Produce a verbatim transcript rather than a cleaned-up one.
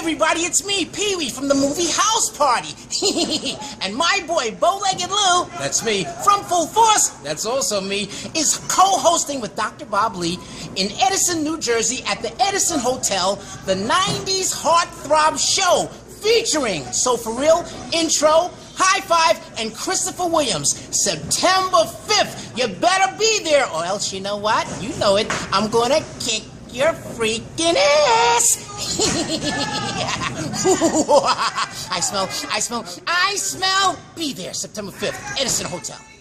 everybody, it's me, Pee-wee, from the movie House Party. And my boy, Bow-Legged Lou, that's me, from Full Force, that's also me, is co-hosting with Doctor Bob Lee in Edison, New Jersey at the Edison Hotel, the nineties Heartthrob show, featuring So For Real, Intro, High Five, and Christopher Williams, September fifth. You better be there, or else you know what? You know it. I'm gonna kick your freaking ass. I smell, I smell, I smell. Be there, September fifth, Edison Hotel.